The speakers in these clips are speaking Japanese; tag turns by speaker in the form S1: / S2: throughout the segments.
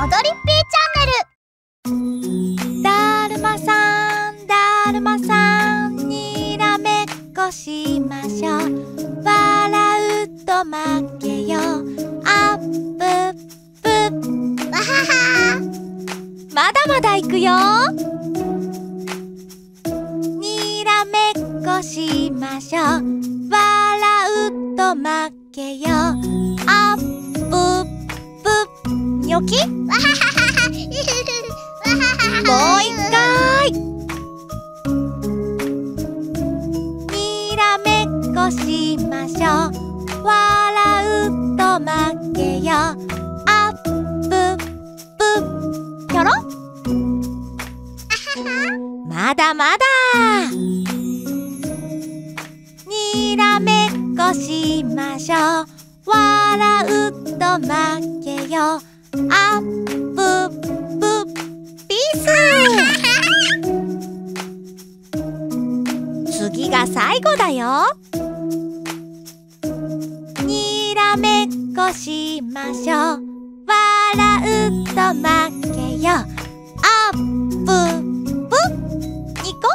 S1: 踊りっぴーチャンネル。だるまさん、だるまさん、にらめっこしましょう。笑うと負けよ。あっぷっぷ。わはは。まだまだいくよ。にらめっこしましょう。笑うと負けよ。あっぷっぷ。にょき。わははは。もう一回。にらめっこしましょう。笑うと負けよ。あっぷっぷ。ひょろ。まだまだ。にらめっこしましょう。笑うと負けよ。あっぷっぷ。ピース。次が最後だよ。にらめっこしましょう。笑うと負けよ。あっぷっぷ。ニコ。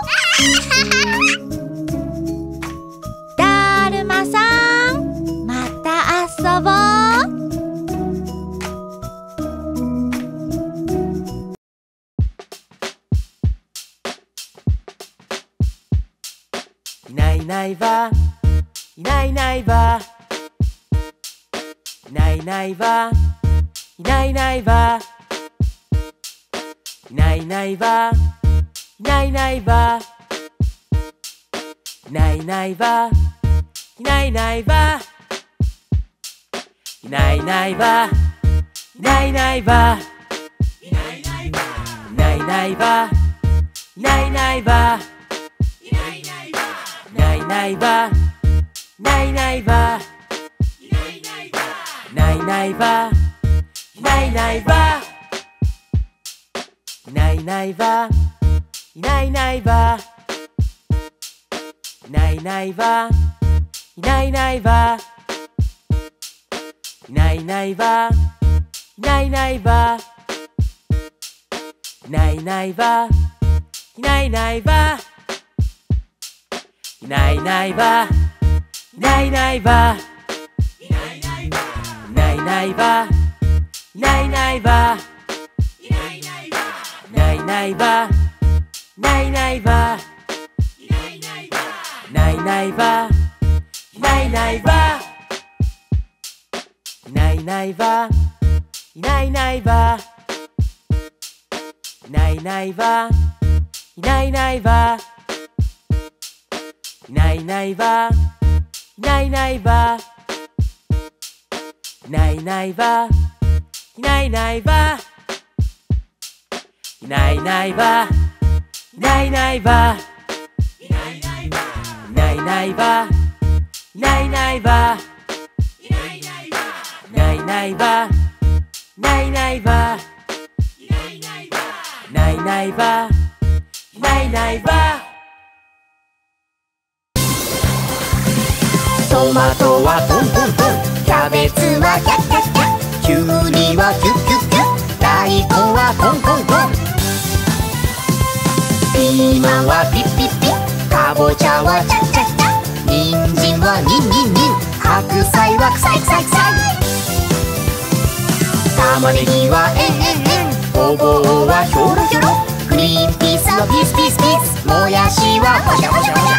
S1: だるまさん、また遊ぼう。
S2: いないいないば、いないいないば、いないいないば、いないいないば、いないいないば、いないいないば、いないいないば、いないいないば、いないいないば、いないいないば、いないいないば、いないいないば、いないいないば、ないないば、ないないば、ないないば、ないないば、ないないば、ないないば、ないないば、ないないば、ないないば、ないないば、ないないば、ないないば。いないいないば、いないいないば、いないいないば、いないいないば、いないいないば、いないいないば、いないいないば、いないいないば、いないいないば、いないいないば、いないいないば、いないいないば、いないいないば、いないいないば、いないいないば。いないいないば、いないいないば、いないいないば、いないいないば、いないいないば、いないいないば、いないいないば、いないいないば、いないいないば、いないいないば、いないいないば、いないいないば、いないいないば、いないいないば、いないいないば。トマトはトントントン、キャベツはキャッキャッキャッ、キュウリはキュッキュッキュッ、大根はトントントン、ピーマンはピッピッピッ、かぼちゃはチャッチャッチャッ、人参はニンニンニン、白菜はクサイクサイクサイ、玉ねぎはエンエンエン、ごぼうはヒョロヒョロ、グリーンピースはピースピースピース、もやしはホシャホシャホシャ。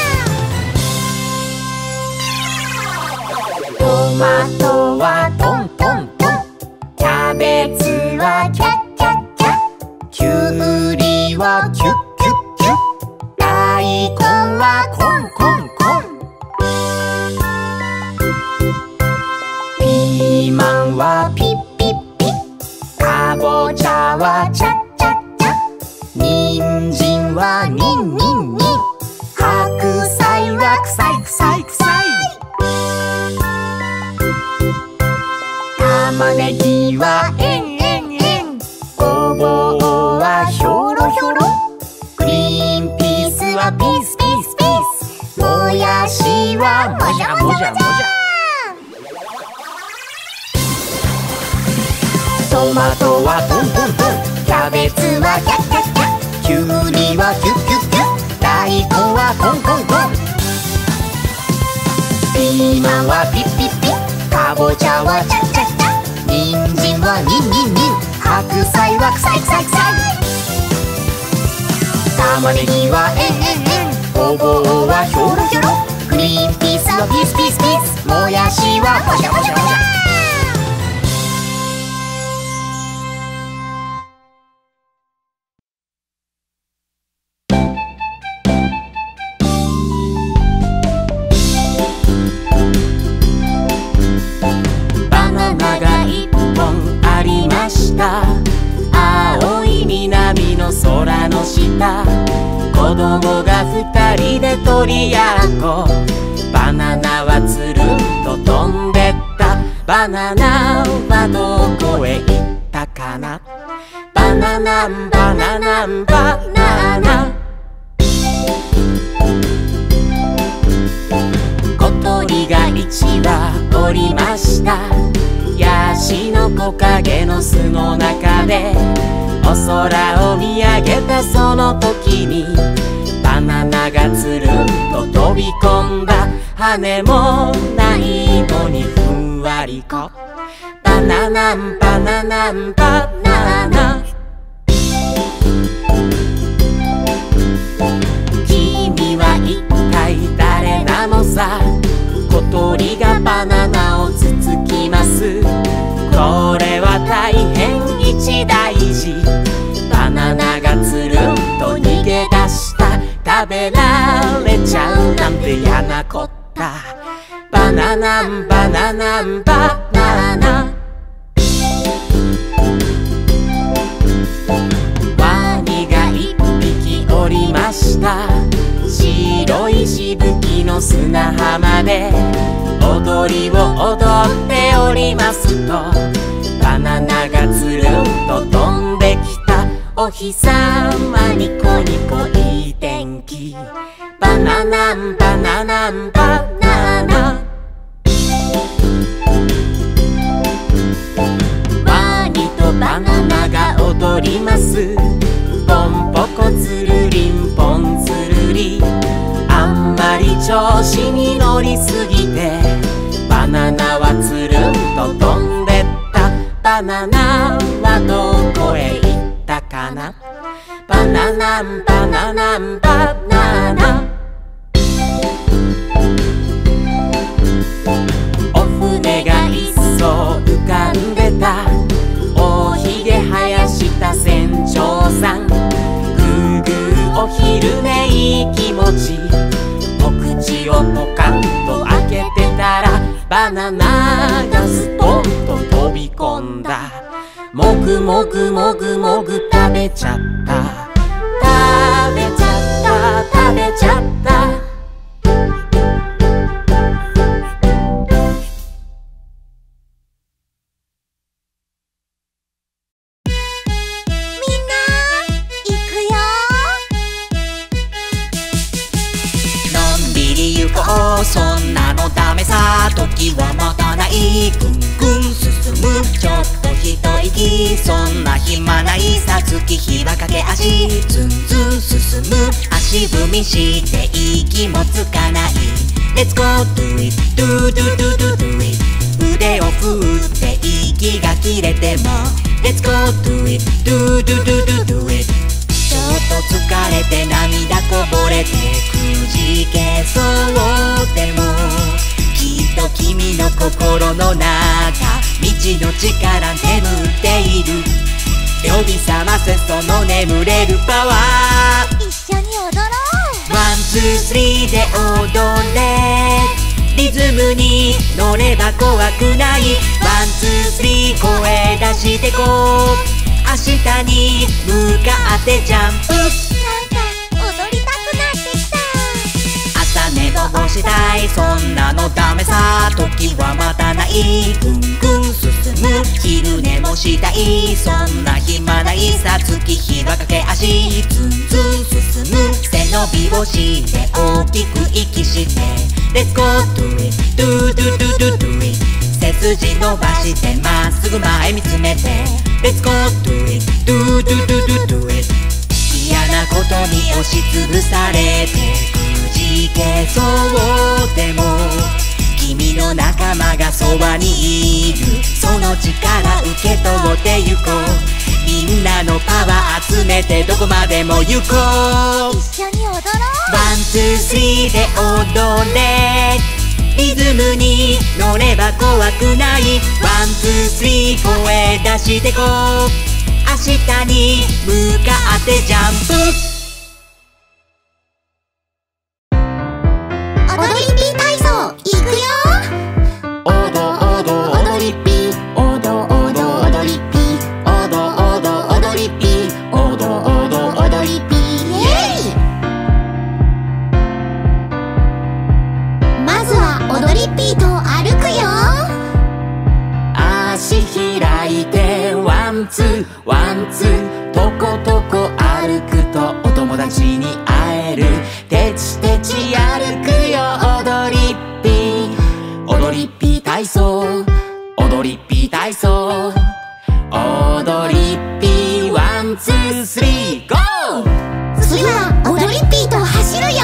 S2: トマトはトントントン、キャベツはキャッキャッキャッ、キュウリはキュッキュッキュッ、大根はコンコンコン、ピーマンはピッピッピッ、かぼちゃはチャッチャッチャッ、人参はニンニンニン、白菜はクサイクサイクサイ、玉ねぎはエンエンエン、ごぼうはヒョロヒョロ、グリーンピースはピースピースピース、もやしはもじゃもじゃもじゃ。トトマトはトントントン、キャベツはキャッキャッキャッ、きゅうりはキュッキュッキュッ、大根はコンコンコン、ピーマンはピッピッピッ、かぼちゃはチャッチャッチャッ、人参はニンニンニン、白菜はクサイクサイクサイ、玉ねぎはエンエンエン、ごぼうはヒョロヒョロ、グリーンピースはピースピースピース、もやしはホシャホシャホシャ。バナナが一本ありました。青い南の空の下、子供が二人で取り合っこ、バナナはつるんと飛んでった。バナナはどこへ行ったかな。バナナンバナナンバナナ。小鳥が一羽おりました。ヤシの木陰の巣の中でお空を見上げたその時に、バナナがつるんと飛び込んだ。羽もないのにふんわりこ、バナナンバナナンバナナ。君は一体誰なのさ。小鳥がバナナをつつきます。これは大変一大事。バナナがつるんと逃げ出した。食べられちゃうなんて嫌なこった。バナナンバナナンバナナ。ワニが一匹おりました。白いしぶきの砂浜で踊りを踊っておりますと、バナナがつるんと飛んできた。お日さまニコニコいい天気。バナナンバナナンバナナ。ワニとバナナが踊ります。ポンポコつるりんぽんつるり。あんまり調子に乗りすぎてバナナはつるんと飛んでった。バナナはどこへ行ったかな。バナナンバナナンバナナ。お船が一艘浮かんでた。おひげ生やした船長さん。ぐーぐーお昼寝いい気持ち。お口をポカンと開けてたらバナナがスポンと飛び込んだ。もぐもぐもぐもぐ食べちゃった。食べちゃった食べちゃった。
S3: そんなのダメさ、時は待たない。ぐんぐん進む、ちょっと一息。そんな暇ないさ、月日は駆け足。ずんずん進む、足踏みして息もつかない。 Let's go do it, do do do do do it。 腕を振って息が切れても Let's go do it, do do do do do it。ちょっと疲れて涙こぼれてくじけそうでも、きっと君の心の中未知の力眠っている。呼び覚ませその眠れるパワー。
S1: 一緒に踊ろう。
S3: ワンツースリーで踊れ。リズムに乗れば怖くない。ワンツースリー声出してこう。明日に向かってジャンプ。
S1: なんか踊りたくなってきた。
S3: 朝寝坊したい、そんなのダメさ。時は待たない、ぐんぐん進む。昼寝もしたい、そんな暇ないさ。月日は駆け足、ずんずん進む。背伸びをして大きく息して Let's go do it, do do do do do it。背筋伸ばしてまっすぐ前見つめてしつぶされてくじけそうでも君の仲間がそばにいる。その力受け取ってゆこう。みんなのパワー集めてどこまでも行こう。
S1: 一緒に踊ろう。
S3: ワンツースリーで踊れ。リズムに乗れば怖くない。ワンツースリー声出してこう。明日に向かってジャンプ。
S1: 踊りピー体操いくよ。
S3: おどおど踊りピー。おどおど踊りピー。おどおど踊りピー。おどおど踊りピー。
S1: イエイ。まずは踊りピーと歩くよ。
S3: 足開いてワンツーワンツー。とことこ歩くとお友達に会える。てちてち歩くよ踊りピー。踊りピー体操。踊りピー体操。踊りピーワンツースリーゴー。
S1: 次は踊りピーと走るよ。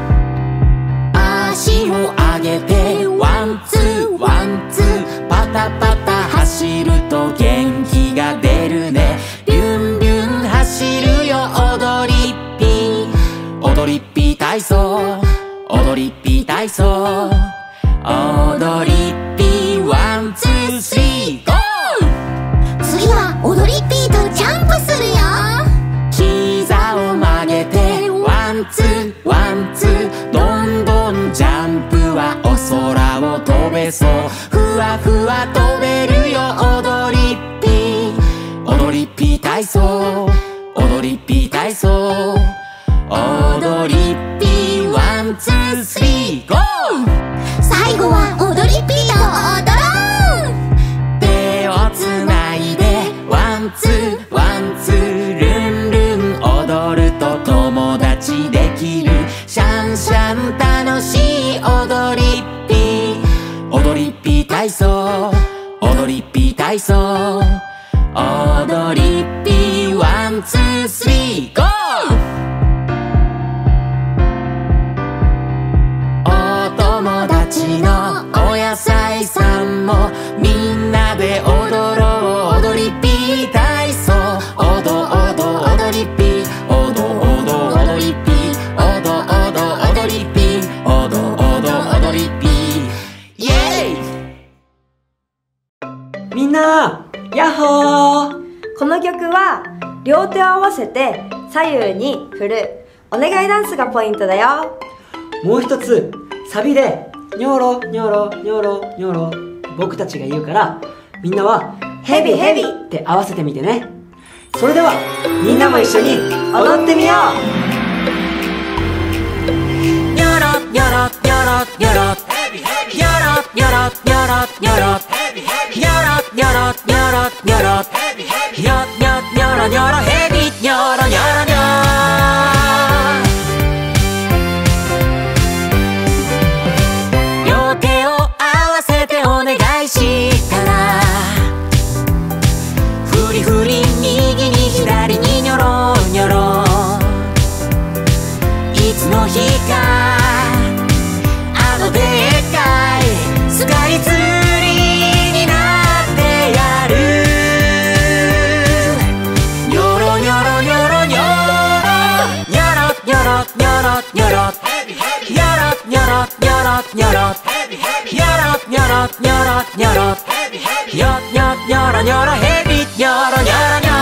S3: 足を上げてワンツーワンツー。パタパタ走ると元気が出るね。ビュンビュン走るよ踊りピー。踊りピー体操。踊りピー体操。踊りピーワンツースリーゴー。
S1: 次は踊りピーとジャンプするよ。
S3: 膝を曲げてワンツーワンツー。どんどんジャンプはお空を飛べそう。ふわふわ飛べるよ踊りピー。踊りピー体操。踊りピー体操。踊りピーワンツースリーゴー。
S1: 最後は踊りピーと踊ろう。
S3: 手をつないでワンツーワンツー。ルンルン踊ると友達できる。シャンシャン楽しい踊りピー。踊りピー体操。踊りピー体操。踊りピーワンツースリーゴー。お友達のお野菜さんもみんなで踊ろう。踊りピー体操。おどおど踊りピー。おどおど踊りピー。おどおど踊りピー。おどおど踊りピー。イエイ。
S2: みんなヤッホー。
S4: この曲は両手を合わせて左右に振るお願いダンスがポイントだよ。
S2: もう一つサビでニョロニョロニョロニョロ僕たちが言うからみんなはヘビヘビって合わせてみてね。それではみんなも一緒に踊ってみよう。
S3: ニョロニョロニョロニョロ。ニョロニョロニョロニョロ。ニョロニョロニョロニョロ。ニョニョニョロニョロヘビニョロニョロニョロ。両手を合わせてお願いしたらフリフリ右に左にニョロニョロ。いつの日かあのでっかいスカイツリーになってやる。ニョロニョロニョロニョロ。ニョロニョロニョロニョロ。ニョロニョロニョロニョロ。ニョロニョロニョロニョロ。ニョニョニョロニョロヘビニョロニョロニョロ。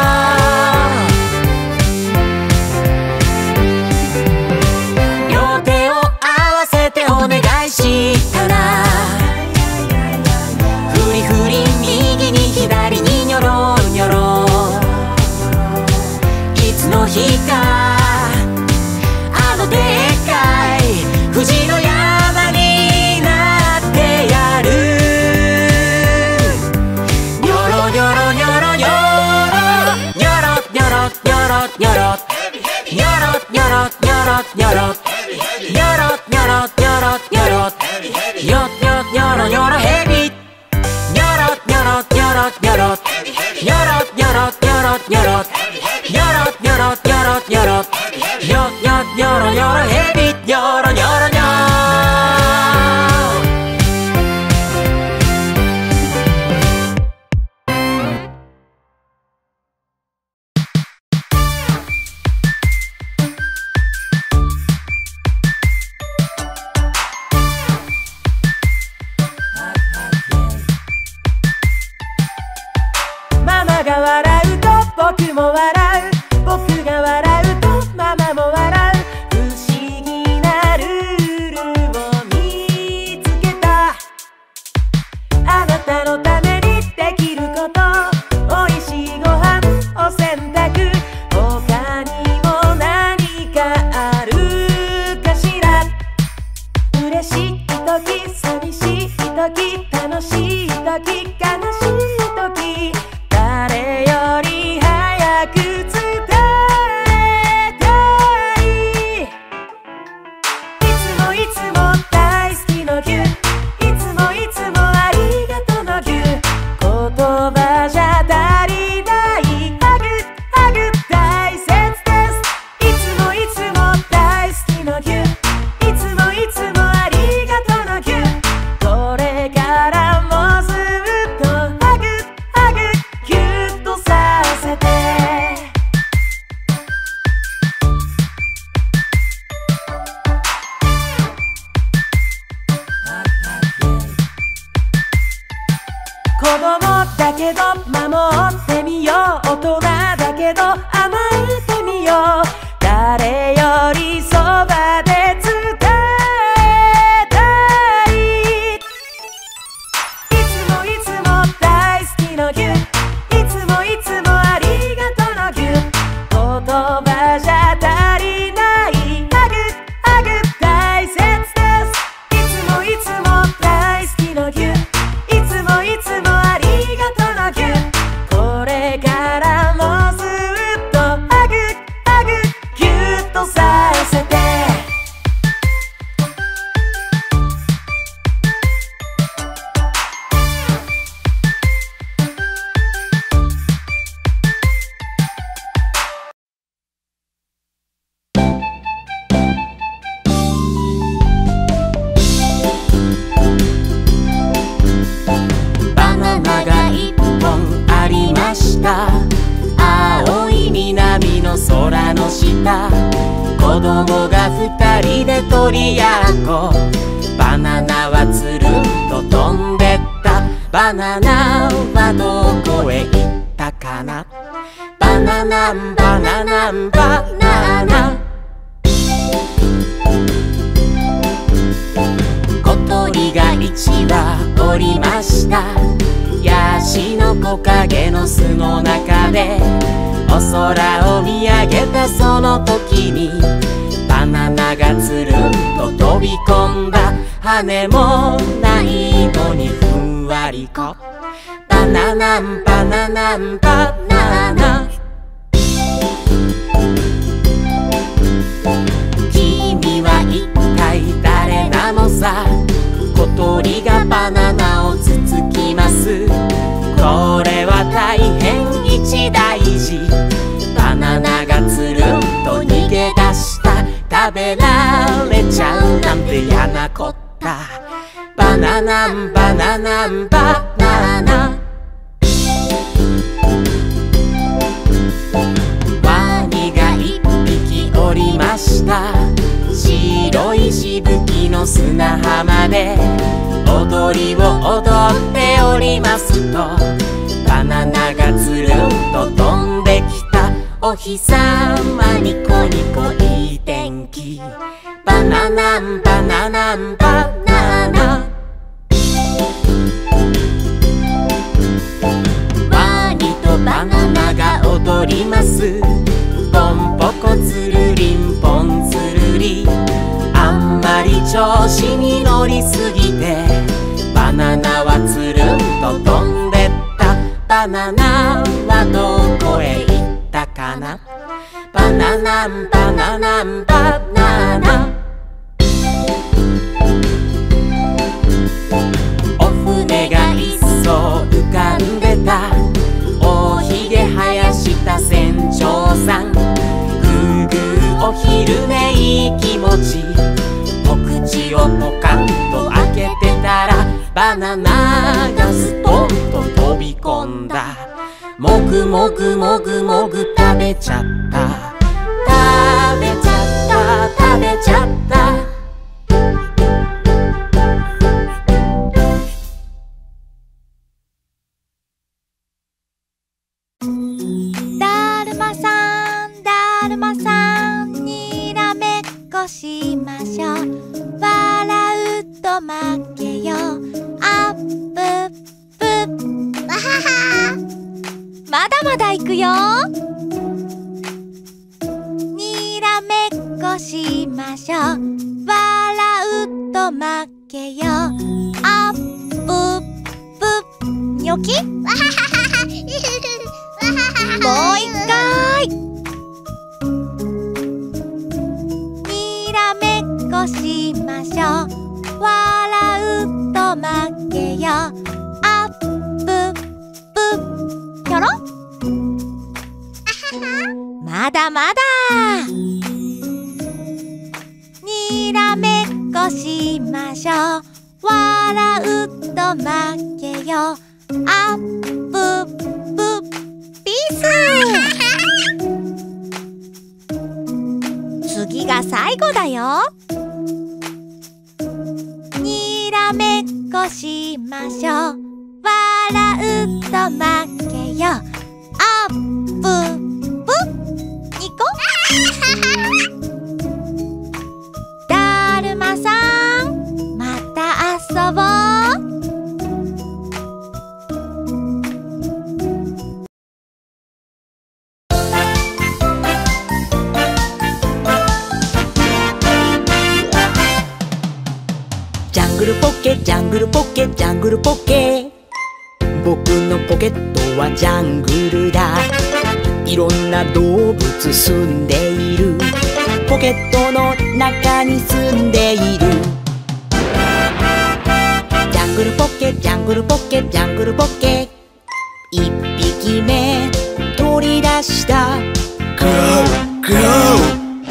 S3: 両手を合わせてお願いしたらフリフリ右に左にニョロニョロ。いつの日かあのでっかい富士の山になってやる。ニョロニョロニョロニョロ。ニョロニョロニョロニョロ。ニョロニョロニョロニョロ。ニョロニョロニョロニョロ。ニョニョニョロニョロヘビ。ニョロニョロニョロニョロ。ニョロニョロニョロニョロ。ニョロニョロニョロニョロ。ニョ
S2: パが笑うと僕も笑う、僕が笑うとママも笑う、不思議なルールを見つけた。あなたのためにできること、おいしいご飯、お洗濯、他にも何かあるかしら。嬉しい時、寂しい時、楽しい時、悲しい時、誰より早く伝えたい。いつもいつも大好きのぎゅ、いつもいつもありがとうのぎゅ、言葉じゃ足りないハグ、ハグ大切です。いつもいつも大好きのぎゅ、いつもいつもありがとうのぎゅ、これからもずっとハグ、ハグギュッとさせて。子供だけど守ってみよう、大人だけど甘えてみよう、誰よりそばで伝えたい。いつもいつも大好きのぎゅ、いつもいつもありがとうのぎゅ、言葉じゃ足りないハグ、ハグ大切です。いつもいつも大好きのぎゅ、いつもいつもありがとうのぎゅ、これからもずっとハグ、ハグギュッとさせて。バナナが一本ありました。青い南の空の下、子供が二人で取り合っこ、バナナはつるんと飛んでった。バナナはどこへ行ったかな。バナナンバナナンバナナ、小鳥が一羽おりました。ヤシの木陰の巣の中でお空を見上げたその時に、バナナがつるんと飛び込んだ。羽もないのにふんわりこ、バナナンバナナンバナナ。君は一体誰なのさ。小鳥がバナナをつつきます。これは大変一大事。バナナがつるんと逃げ出した。食べられちゃうなんて嫌なこった。バナナンバナナンバナナ。ワニが一匹おりました。白いしぶきの砂浜で踊りを踊っておりますと、バナナがつるんと飛んできた。お日様ニコニコいい天気。バナナンバナナンバナナ。ワニとバナナが踊ります。ポンポコつるりんぽんつるり。あんまり調子に乗りすぎてバナナはつるんと飛んでった。バナナはどこへ行ったかな。バナナンバナナンバナナ。お船が一艘浮かんでた。おひげ生やした船長さん。ぐーぐーお昼寝いい気持ち。お口をポカンと開けてたらバナナがストンと飛び込んだ。もぐもぐもぐもぐ食べちゃった。食べちゃった食べちゃった。
S1: と負けよあっぷっぷわははまだまだいくよにらめっこしましょう笑うと負けよあっぷっぷにょきわははもう一回にらめっこしましょう笑うと負けよあっぷっぷひょろまだまだにらめっこしましょう笑うと負けよあっぷっぷピース次が最後だよにらめっこしましょう笑うと負けよあっぷっぷニコだるまさんまた遊ぼう
S3: ジャングルポッケジャングルポッケジャングルポッケ僕のポケットはジャングルだいろんな動物住んでいるポケットの中に住んでいるジャングルポッケジャングルポッケジャングルポッケ一匹目取り出したクラウクラウ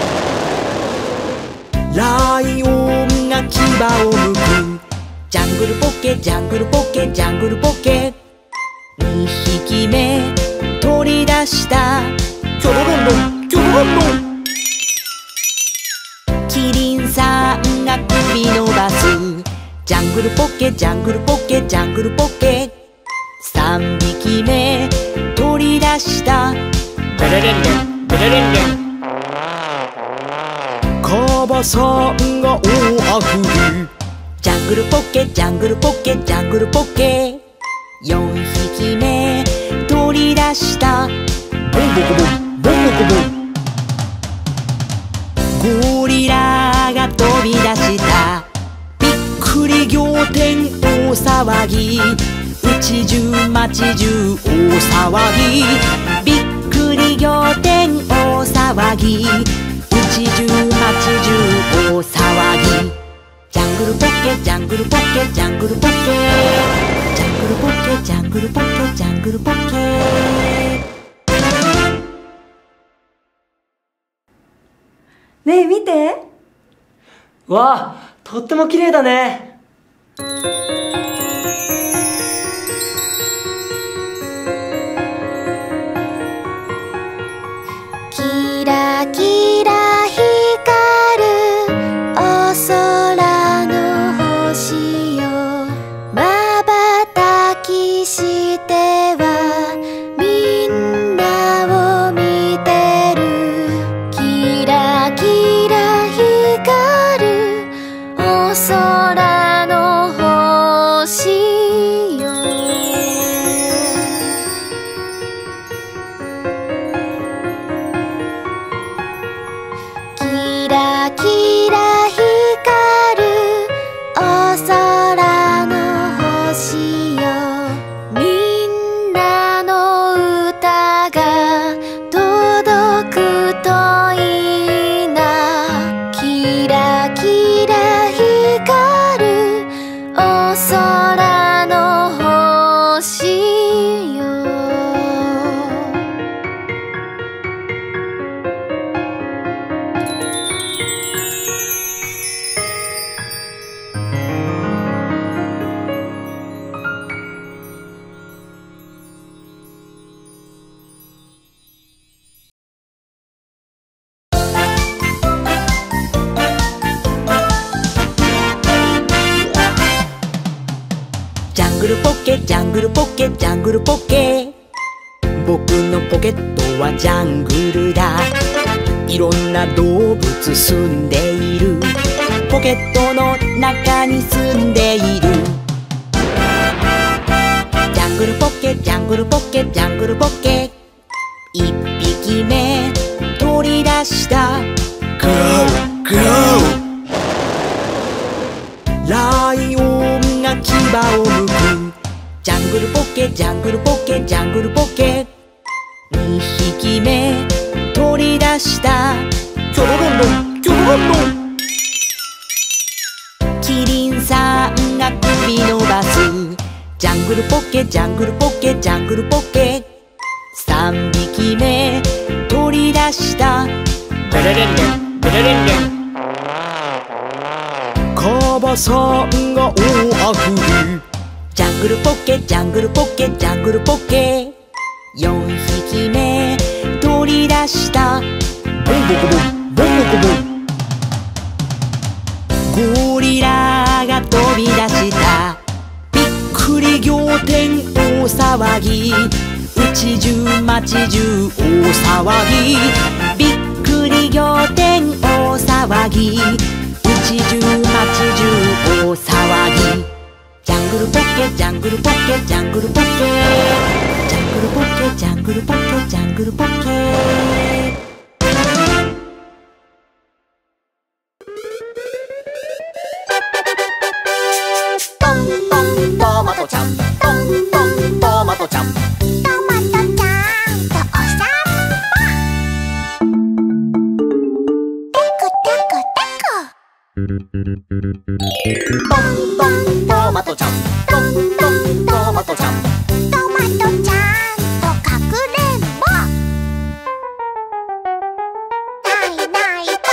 S3: ライオンが牙をむくジャングルポッケジャングルポッケジャングルポッケ2匹目取り出したキョロロンロンキョロロンロンキリンさんが首伸ばすジャングルポッケジャングルポッケジャングルポッケ3匹目取り出したベレレンレンベレレンレンカバさんが大あくびジャングルポッケジャングルポッケジャングルポッケ4匹目取り出したボンボコボンボンボコボンゴリラが飛び出したびっくり仰天大騒ぎ家中町中大騒ぎびっくり仰天大騒ぎ家中町中大騒ぎジャングルポッケジャングルポッケジャングルポッケジャングルポッケジャングルポッケジャングルポッケ
S4: ねえ見て
S2: わあ、とっても綺麗だね。
S1: キラキラ光るお空の星よまばたきしてはみんなを見てるキラキラ光るお空の星よキラキラ光るお空の星よみんなの歌が届くといいなキラキラ光るお空の星よ
S3: ジャングルポッケジャングルポッケジャングルポッケ僕のポケットはジャングルだいろんな動物住んでいるポケットの中に住んでいる。ジャングルポッケジャングルポッケジャングルポッケ、一匹目取り出した。
S5: グローグロー。
S3: ライオンが牙をむく。ジャングルポッケジャングルポッケジャングルポッケ、二匹目取り出した。
S5: キョロロンロンキョロロンロン。
S3: キリンさんが首伸ばす。ジャングルポッケジャングルポッケジャングルポッケ、三匹目取り出した。
S5: ベレレンレンベレレンレン。カバさんが大あくび。
S3: ジャングルポッケジャングルポッケジャングルポッケ、四匹目取り出した。
S5: ボンボコボンボンボコボン。
S3: ゴリラが飛び出した。びっくり仰天大騒ぎ、家中町中大騒ぎ。びっくり仰天大騒ぎ、家中町中大騒ぎ。ジャングルポッケジャングルポッケジャングルポッケ、ジャングルポッケジャングルポッケジャングルポッケ。
S2: トントントマトちゃん、トントントマトちゃん、
S1: トマトちゃんとお散歩。テクテクテク。
S2: トントントマトちゃん、トントントマトちゃん、
S1: トマトちゃんとかくれんぼ。ないないば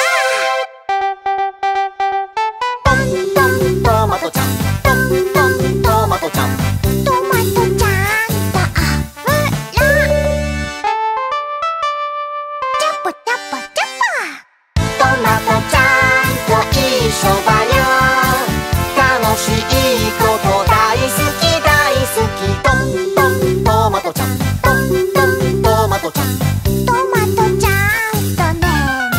S2: トントントマトちゃん、トントントマトちゃん、
S1: トマトちゃんとあぶら。チャポチャポチャポ。
S2: トマトちゃんと一緒だよ。楽しいこと大好き大好き。トントントマトちゃん、トントントマトちゃん、
S1: トマトちゃんとねんね。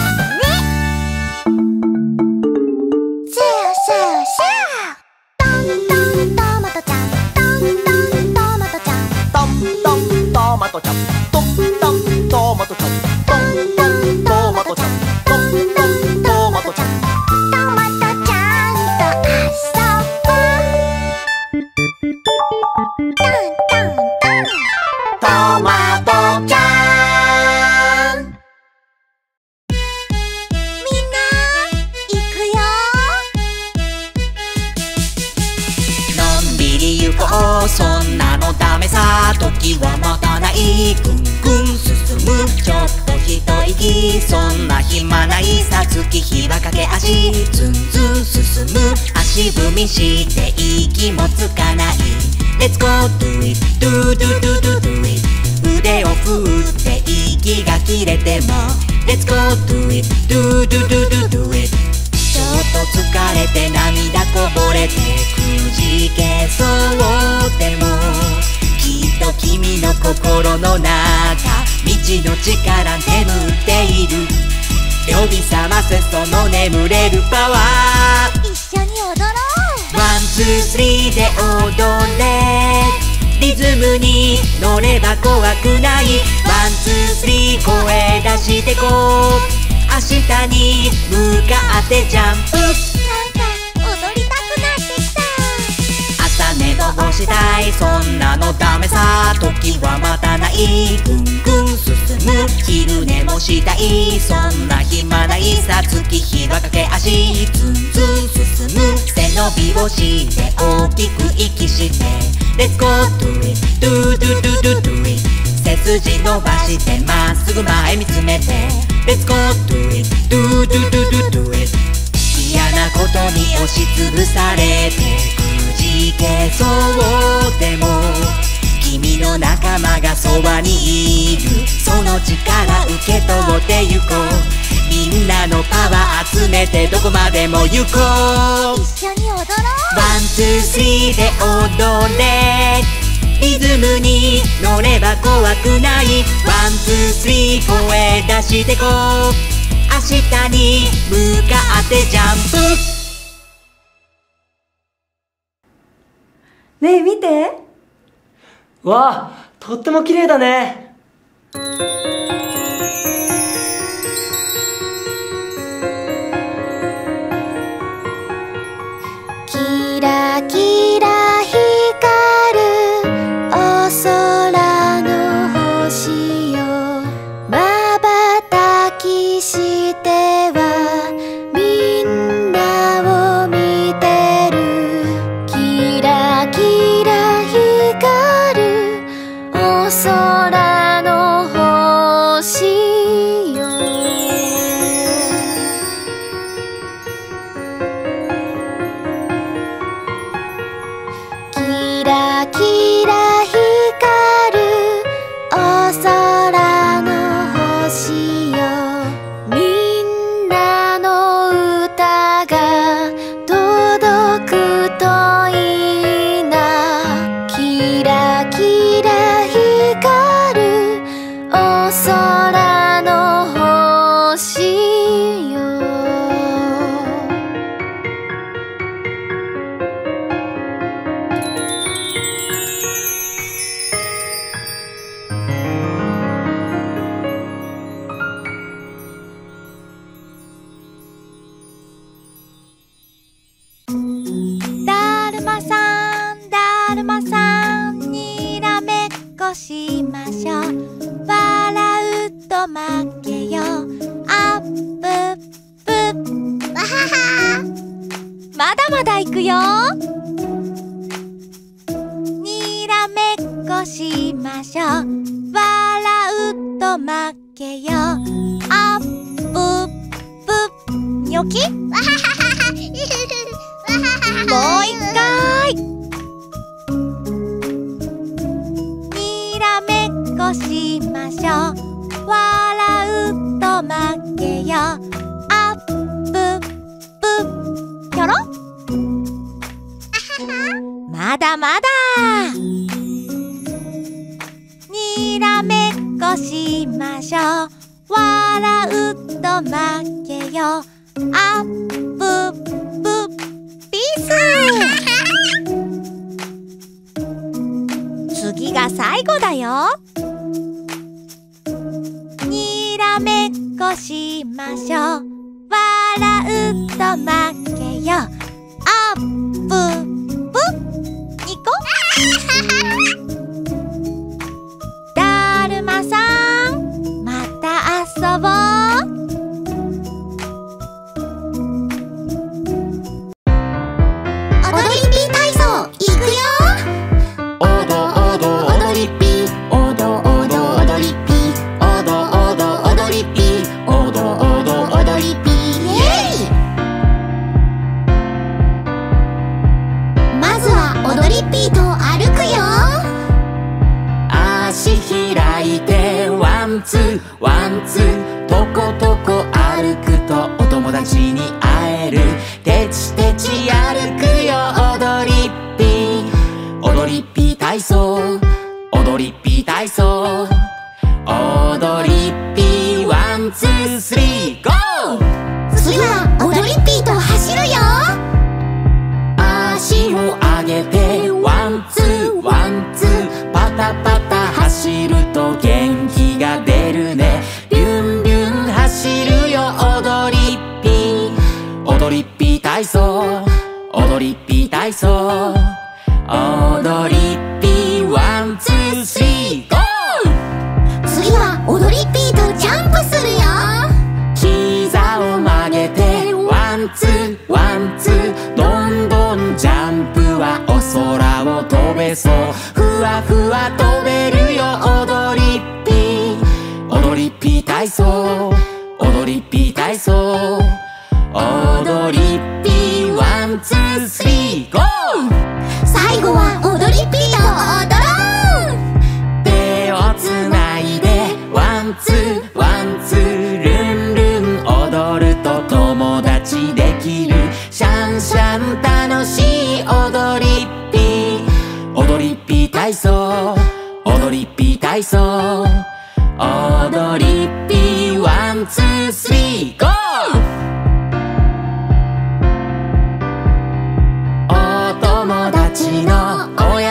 S1: シューシューシュー。トントントマトちゃん、トントントマトちゃん、
S2: トントントマトちゃん、トントントマトちゃん、トントントマトちゃん、トントントマトちゃん。
S1: トマトちゃんと遊ぼう。タンタンタン。
S2: トマトちゃん。
S1: みんな行くよ。
S3: のんびり行こう、そんなのダメさ。時は待たない、ぐんぐん進む。ちょっと一息、そんな暇ないさ。月日は駆け足、ずんずん進む。足踏みして息もつかない。 Let's go do it do do do do do it。 腕を振って息が切れても Let's go do it do do do do do it。 ちょっと疲れて涙こぼれてくじけそうでも、きっと君の心の中未知の力眠っている。呼び覚ませその眠れるパワー。
S1: 一緒に踊ろう。
S3: ワンツースリーで踊れ。リズムに乗れば怖くない。ワンツースリー声出してこう。明日に向かってジャンプ。
S1: なんか踊りたくなってきた。
S3: 朝寝坊したい、そんなのダメさ。時は待たない、ぐんぐん進む。昼寝もしたい、そんな暇ないさ。月日は駆け足、ずんずん進む。背伸びをして大きく息して Let's go do it do do do do do it。 背筋伸ばしてまっすぐ前見つめて Let's go do it do do do do do it。 嫌なことに押しつぶされてくじけそうでも、君の仲間がそばにいる。その力受け取ってゆこう。みんなのパワー集めてどこまでも行こう。
S1: 一緒に踊ろう。
S3: ワンツースリーで踊れ。リズムに乗れば怖くない。ワンツースリー声出してこう。明日に向かってジャンプ。
S4: ねえ見て。
S2: わあ、とっても綺麗だね。
S1: キラキラ光るお空の星よ、まばたきしてはみんなを見てる。キラキラ光るお空の星よ。キラキラ光るお空の星よ、みんなの歌が届くといいな。キラキラ光るお空の星よ。だるまさんだるまさん、にらめっこしましょう。笑うと負けよ、あっぷっぷ。わはは。まだまだいくよ。にらめっこしましょう。笑うと負けよ、あっぷっぷ。にょき。わははは。もう一回。にらめっこしましょう。笑うと負けよ、あっぷっぷ。ひょろ。まだまだ。にらめっこしましょう。笑うと負けよ、あっぷっぷ。ピース。次が最後だよ。にらめっこしましょう。笑うと負けよ、あっぷっぷ。ニコ。だるまさん、また遊ぼう。踊りピー体操いくよ。
S3: おどおど踊りピー、おどおど踊りピー、おどおど踊りピー、おどおど踊りピー。
S1: イエイ。まずは踊りピーと歩くよ。
S3: 足開いてワンツーワンツー、とことこ歩くとお友達に会える。てちてち歩くよ踊りピー、踊りピー体操、踊りピー体操、踊りピーワンツースリーゴー。
S1: 次は踊りピーと走るよ。
S3: 足を上げてワンツーワンツー、パタパタ走ると元気が出るね。ビュンビュン走るよ踊りピー、踊りピー体操、踊りピー体操、踊りピーワンツースリーゴー。
S1: 次は踊りピーとジャンプするよ。
S3: 膝を曲げてワンツーワンツー、どんどんジャンプはお空を飛べそう。ふわふわ飛べるよ踊りピー、踊りピー体操、踊りピー体操、踊りピーワンツースリーゴー。
S1: 最後は踊りピーと踊ろう。
S3: 手をつないでワンツーワンツー、ルンルン踊ると友達できる。シャンシャン楽しい踊りピー、踊りピー体操、踊りピー体操、踊りピーワンツースリーゴー。お友達のお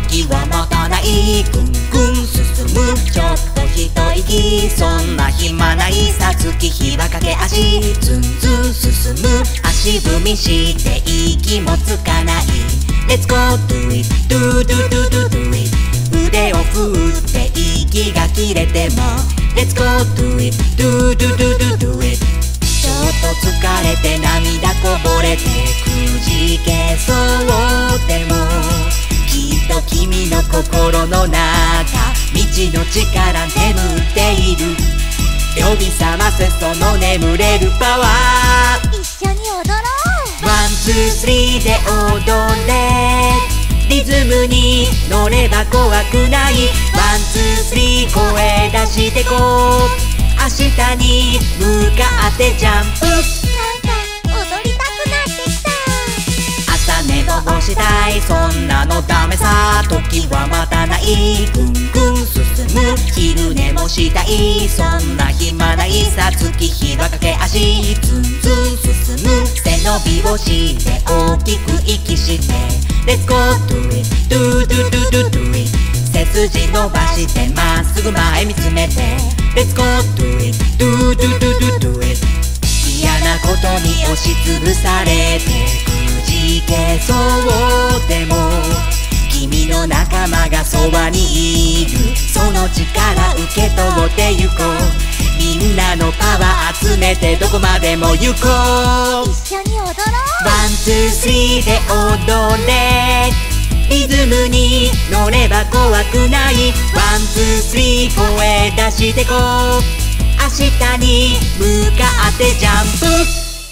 S3: 時は待たない。ぐんぐん進むちょっと一息。そんな暇ないさ月日は駆け足。ずんずん進む足踏みして息もつかない。Let's go do it do do do do do it。 腕を振って息が切れても Let's go do it do do do do do it。 ちょっと疲れて涙こぼれてくじけそうでもきっと君の心の中未知の力眠っている。呼び覚ませその眠れるパワー。
S1: 一緒に踊ろう。
S3: ワンツースリーで踊れ。リズムに乗れば怖くない。ワンツースリー声出してこう。明日に向かってジャンプ。
S1: なんか踊りたくなってきた。
S3: 朝寝坊したいそんなのダメさ。時は待たない。ぐんぐん進む昼寝もしたい。そんな暇ないさ月日は駆け足。ずんずん進む背伸びをして大きく息して Let's go do it do do do do do it。 背筋伸ばしてまっすぐ前見つめて Let's go do it do do do do do it。 嫌なことに押しつぶされてくじけそうでも君の仲間がそばにいる。その力受け取ってゆこう。みんなのパワー集めてどこまでも行こう。
S1: 一緒に踊ろう。
S3: ワンツースリーで踊れ。リズムに乗れば怖くない。ワンツースリー声出してこう。明日に向かってジャンプ。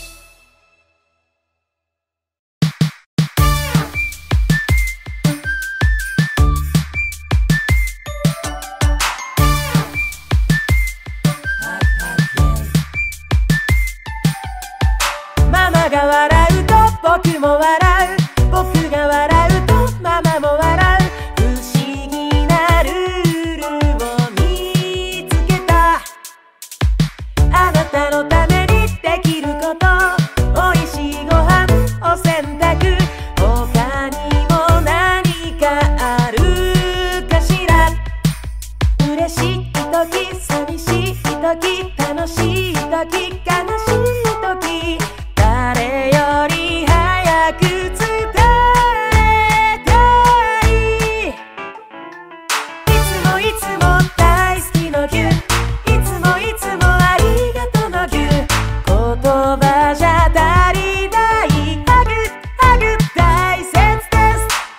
S2: ママが笑うと僕も笑う。僕が笑うとママも笑う。不思議なルールを見つけた。あなたのためにできること。おいしいご飯お洗濯。他にも何かあるかしら。嬉しい時寂しい時楽しい時悲しい時誰より早く伝えたい。いつもいつも大好きのぎゅ。いつもいつもありがとうのぎゅ。言葉じゃ足りないハグハグ大切です。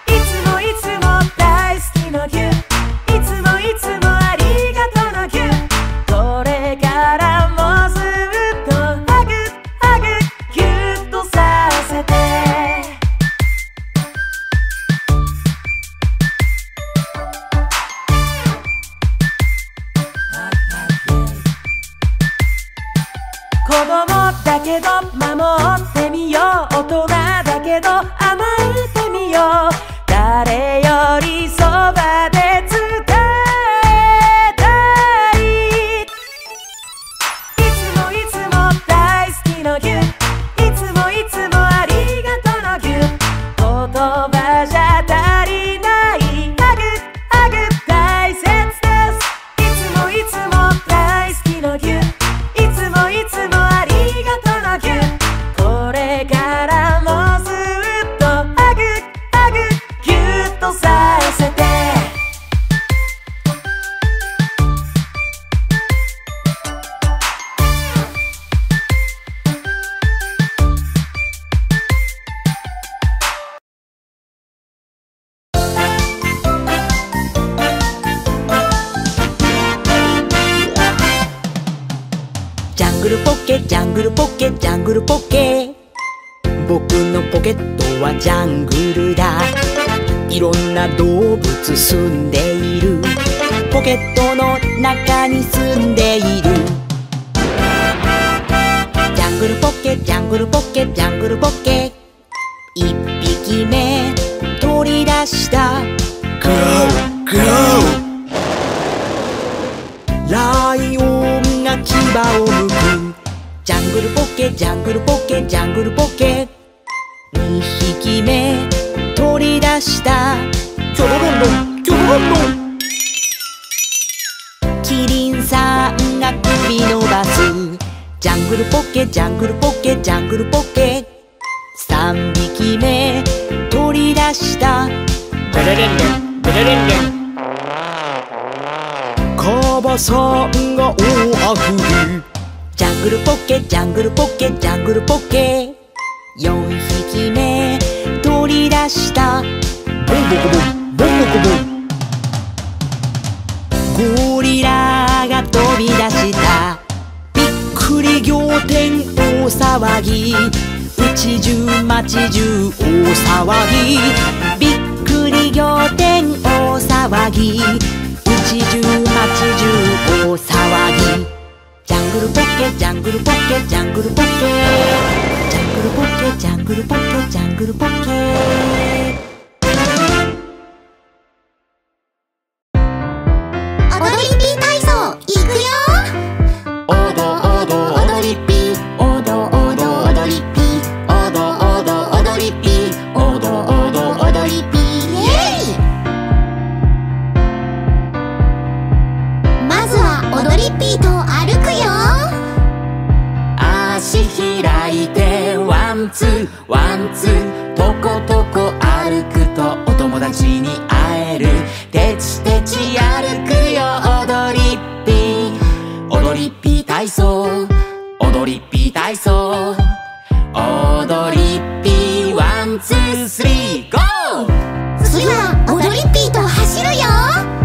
S2: いつもいつも大好きのぎゅ。いつもいつもありがとうのぎゅ。これからもずっとハグハグギュッとさせて。子供だけど守ってみよう。大人だけど甘えてみよう。誰よりそばで伝えたい。いつもいつも大好きのぎゅ。いつもいつもありがとうのぎゅ。言葉じゃ足りないハグハグ大切です。いつもいつも大好きのぎゅ。いつもいつもありがとうのぎゅ。これからもずっとハグハグギュッとさせて。
S3: ジャングルポッケジャングルポッケジャングルポッケ。僕のポケットはジャングルだ。いろんな動物住んでいる。ポケットの中に住んでいる。ジャングルポッケジャングルポッケジャングルポッケ。一匹目取り出した。
S5: グローグロー。ライオンが牙をむく。
S3: ジャングルポッケジャングルポッケジャングルポッケ。二匹目取り出した。
S5: ゾロロンロキョロンの
S3: キリンさんが首伸ばすジャングルポケジャングルポケジャングルポケ3匹目取り出した
S5: ベレレンレンベレレンレンカバさんが大あくび
S3: ジャングルポケジャングルポケジャングルポケ4匹目取り出した
S5: ボンボコボンボンボコボン
S3: ゴリラが飛び出したびっくり仰天大騒ぎ家中町中大騒ぎびっくり仰天大騒ぎ家中町中大騒ぎジャングルポケジャングルポケジャングルポケジャングルポケジャングルポケジャングルポケ
S1: 踊りピー体操いくよ。
S3: おどおど踊りピーおどおど踊りピーおどおど踊りピーおどおど踊りピー
S1: イエイ。まずは踊りピーと歩くよ。
S3: 足開いてワンツーワンツーとことこ歩くとお友達に会えるてちてち歩くよ踊りピー踊りピー体操踊りピー体操踊りピーワンツースリーゴー
S1: 次は踊りピーと走るよ。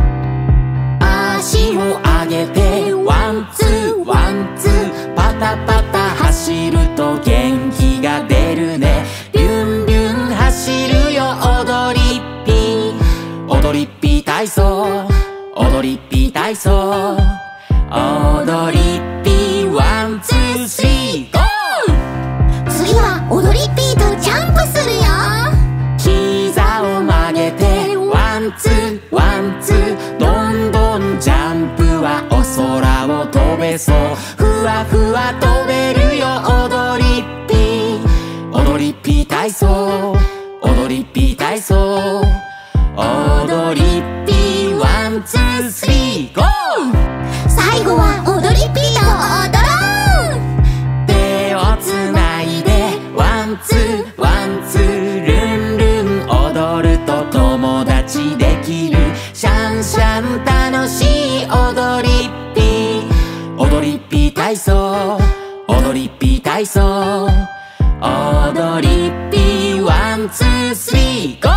S3: 足を上げてワンツーワンツーパタパタ走ると元気が出るねビュンビュン走るよ踊りピー踊りピー体操踊りピー体操踊りピーワンツースリーゴー
S1: 次は踊りピーとジャンプするよ。
S3: 膝を曲げてワンツーワンツーどんどんジャンプはお空を飛べそうふわふわ飛べるよ踊りピー踊りピー体操踊りピー体操踊りピーワンツースリーゴー
S1: 最後は踊りピーと踊ろう。
S3: 手をつないでワンツーワンツールンルン踊ると友達できるシャンシャン楽しい踊りピー踊りピー体操踊りピー体操踊りピーワンツースリーゴー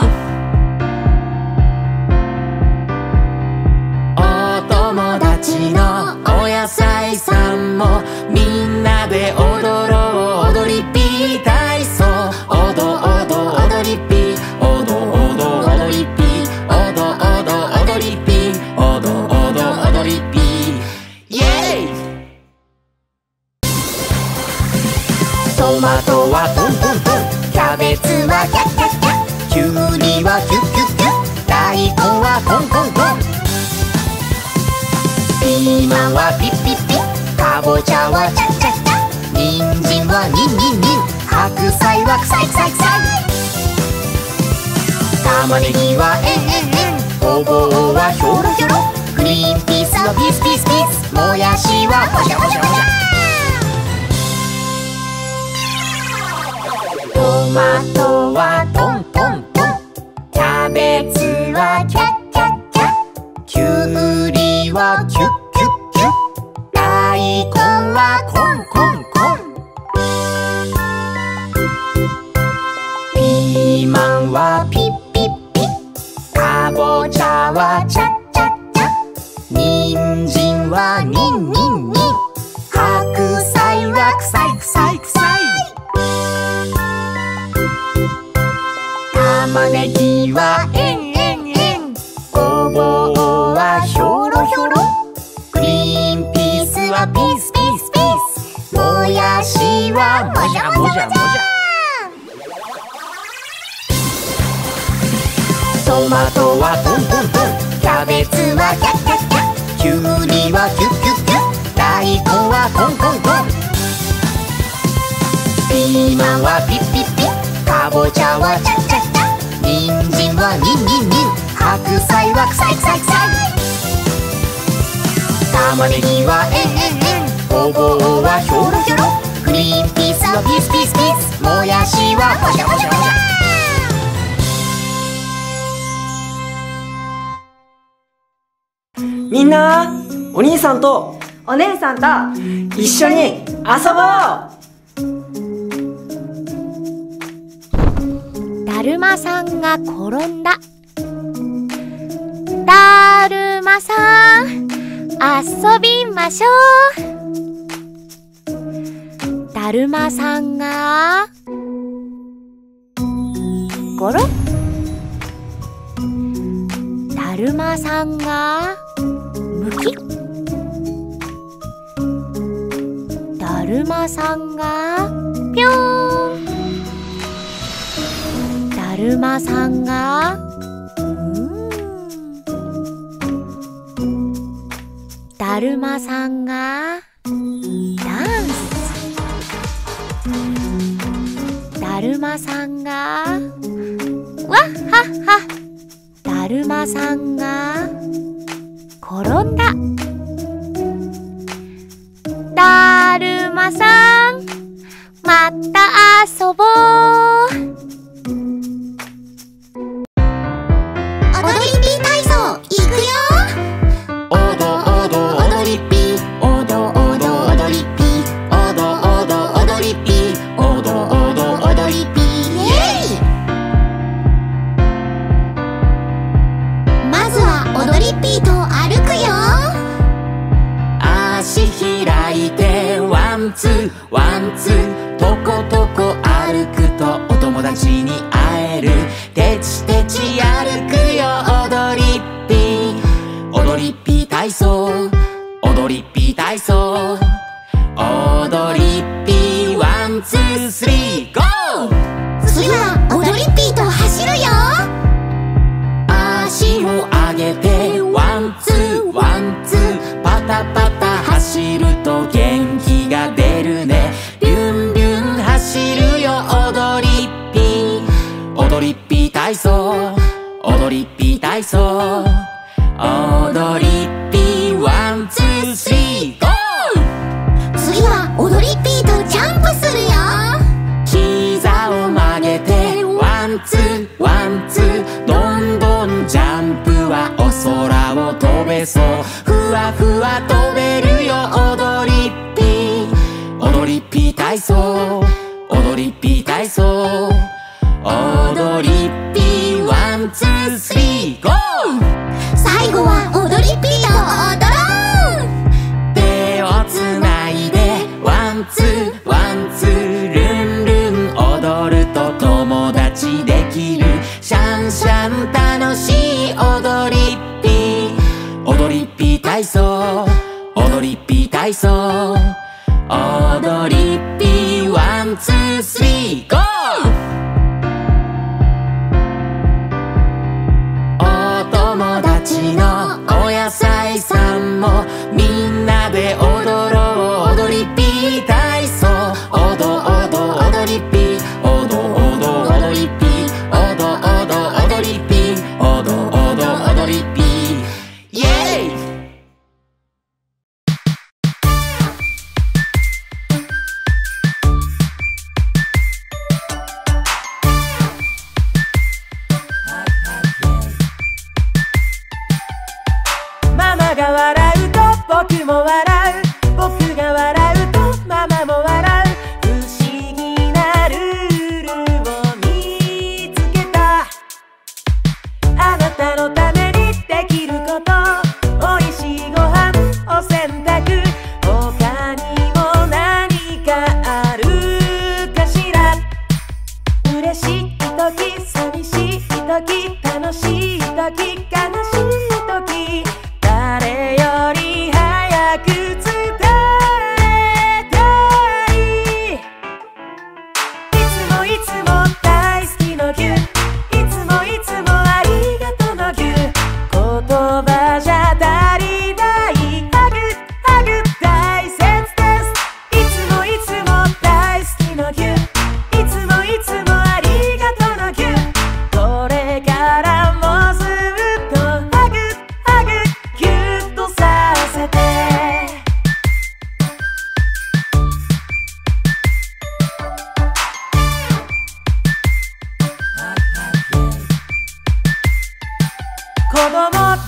S3: お友達のお野菜さんもみんなで踊ろう踊りピー体操おどおど踊りピーおどおど踊りピーおどおど踊りピーおどおど踊りピーイエイトマトはトントントンキャベツはキャッキャッキャッキュウリはキュッキュッキュッ大根はコンコンコンピーマンはピッピッピッかぼちゃはチャッチャッチャッ人参はニンニンニン白菜はクサイクサイクサイ玉ねぎはエンエンエンごぼうはヒョロヒョログリーンピースはピースピースピースもやしはホシャホシャホシャトマトはトントントンキャベツはキャッキャッキャッキュウリはキュッキュッキュッ大根はコンコンコンピーマンはピッピッピッかぼちゃはチャッチャッチャッ人参はニンニンニン白菜はクサイクサイクサイ玉ねぎはエンエンエンごぼうはヒョロヒョログリーンピースはピースピースピースもやしはもじゃもじゃもじゃトマトはトントントンキャベツはキャッキャッキャッキュウリはキュッキュッキュッ大根はコンコンコンピーマンはピッピッピッかぼちゃはチャッチャッチャッ人参はニンニンニン白菜は臭い臭い臭い。玉ねぎはごぼうはひょろひょろ。グリーンピースはピースピースピース。もやしはほしゃほしゃほしゃ。
S2: みんな、お兄さんと
S4: お姉さんと
S2: 一緒に遊ぼう。
S1: だるまさんが転んだ。だるまさん、遊びましょう。だるまさんがゴロ。だるまさんがむき。だるまさんがぴょーん。だるまさんがだるまさんがダンス。だるまさんがわっはっは。だるまさんが転んだ。だるまさん、また遊ぼう。
S3: 踊りピー体操いくよ。おどおど踊りピー。おどおど踊りピー。おどおど踊りピー。おどおど踊りピー。イエイ。まずは踊りピーと歩くよ。足開いてワンツーワンツー。とことこ歩くとお友達に会える。てちてち歩くよ。踊りピー。踊りピー体操。踊りピー体操。踊りピーワンツースリーゴー。次は踊りピーと走るよ。足を上げてワンツーワンツー。パタパタ走ると元気が出るね。ビュンビュン走るよ。踊りピー。踊りピー体操。踊りピー体操。踊りピーワンツースリーゴー。次は踊りピーとジャンプするよ。膝を曲げてワンツーワンツー。どんどんジャンプはお空を飛べそう。ふわふわ飛べるよ。踊りピー。踊りピー体操。踊りピー体操。踊りピーワンツースリーゴー。最後は踊りピーと踊ろう。手をつないでワンツーワンツー。ルンルン踊ると友達できる。シャンシャン楽しい踊りピー。踊りピー体操。踊りピー体操。踊りピーワンツースリーゴー。お友達のお野菜さんもみんなで踊ろう。踊りピー体操。おどおど踊りピー。おどおど踊りピー。おどおど踊りピー。おどおど踊りピー。イエイ。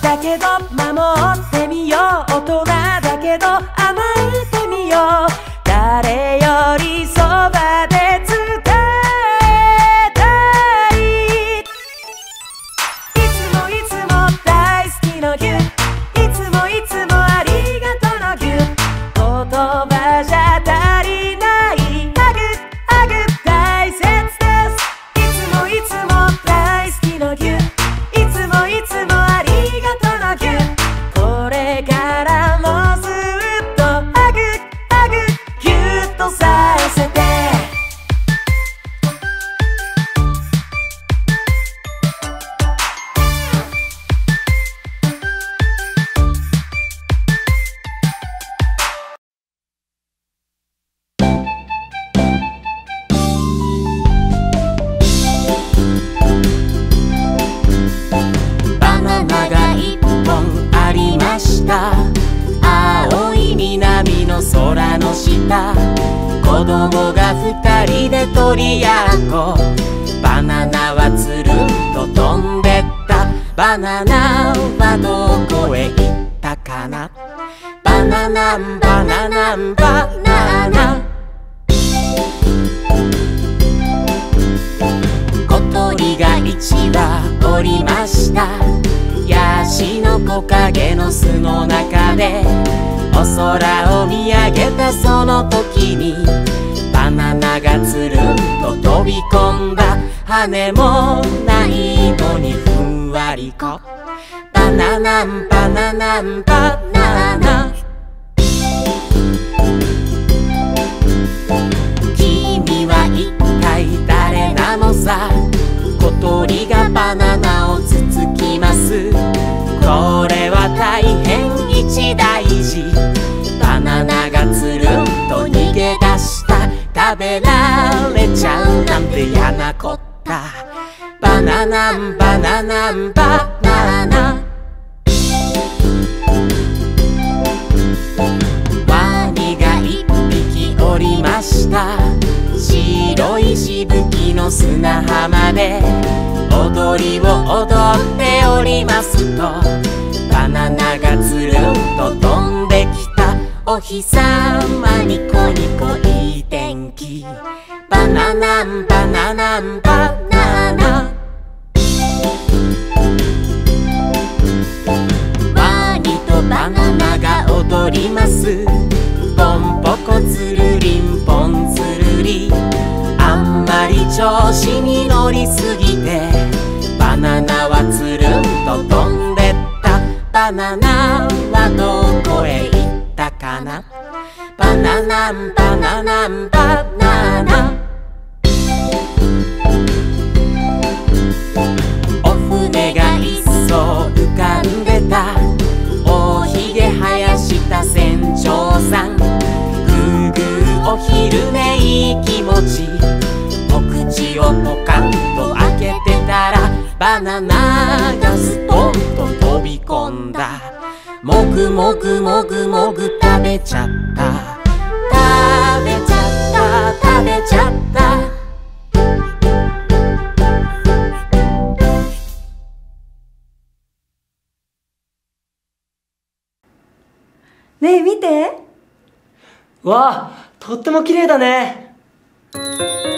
S2: だけど守ってみよう、大人だけど甘えてみよう、誰よりそばで伝えたい。いつもいつも大好きのぎゅ、いつもいつもありがとうのぎゅ、言葉じゃ足りないハグハグ大切です。いつもいつも大好きのぎゅ、いつもいつもありがとうのぎゅ、これからもずっとハグハグぎゅっとさせて。バナナが一本ありました。青い南の空の下、子供が二人で取り合っこ、バナナはつるんと飛んでった。バナナはどこへ行ったかな。バナナンバナナンバナナ、小鳥が一羽おりました。ヤシの木陰の巣の中でお空を見上げたその時に、バナナがつるんと飛び込んだ。羽もないのにふんわりこ、バナナンバナナンバナナ、君は一体誰なのさ。小鳥がバナナをつつきます。これは大変一大事。バナナがつるんと逃げ出した。食べられちゃうなんて嫌なこった。バナナンバナナンバナナ、ワニが一匹おりました。白いしぶきの砂浜で踊りを踊っておりますと、バナナがつるんと飛んできた。お日さまニコニコいい天気。バナナンバナナンバナナ、ワニとバナナが踊ります。ポンポコつるりんぽんつるり、あんまり調子に乗りすぎてバナナはつるんと飛んでった。バナナはどこへ行ったかな。バナナンバナナンバナナ、お船が一艘浮かんでた。大ひげ生やした船長さん、ぐーぐーお昼寝いい気持ち。お口をポカンと開けてたら、バナナがストンと飛び込んだ。もぐもぐもぐもぐ食べちゃった。食べちゃった食べちゃった。
S4: ねえ見て。
S6: わあ、とっても綺麗だね。